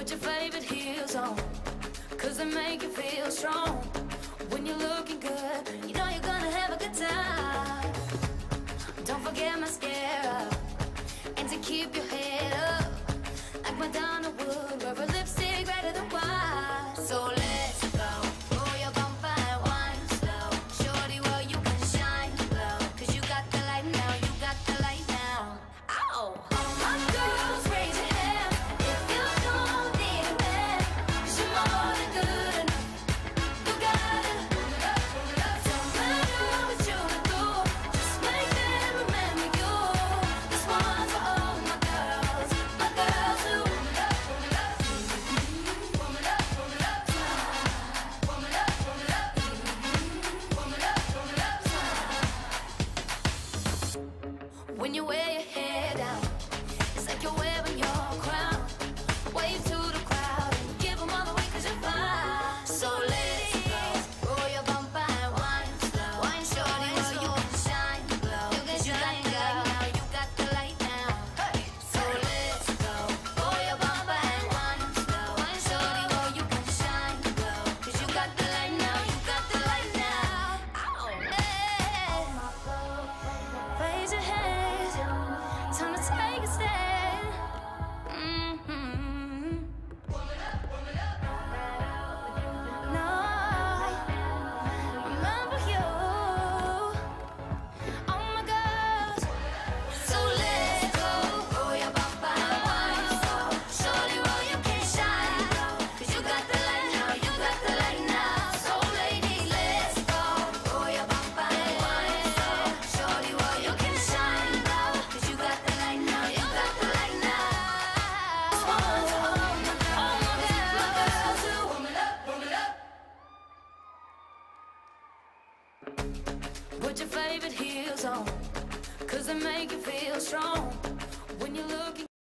Put your favorite heels on, cause they make you feel strong. When you're looking good, you know you're gonna have a good time. Don't forget mascara, and to keep your head up, like Madonna would, wear a lipstick redder than wine. So let's go, roll your bumper and wine slow. Shorty, well you can shine glow, cause you got the light now, you got the light now. Ow! All my girls, raise your hand if you don't need a man, cause you're more than good enough. You got it. Don't matter what you do, just make them remember you. This one's for all my girls who when you wear your hair down, it's like you're wearing your crown. Wave to the crowd and give them all the way cause you're fine. So let's go, roll your bumper and wine slow. Wine shorty, well you can shine glow. You can shine glow, now you got the light now. So let's go, roll your bumper and wine slow. Wine shorty, well you can shine glow, cause you got the light now, you got the light now. Ow! Raise your hands, time to take a stand. No, remember you, oh my girls. So let's go, roll your bumper and wine slow. Shorty, well you can shine glow, cause you got the light now, you got the light now. So ladies, let's go, roll your bumper and wine slow. Shorty, well you can shine glow, cause you got the light now, you got the light now. This one's for all my girls who put your favorite heels on, cause they make you feel strong. When you're looking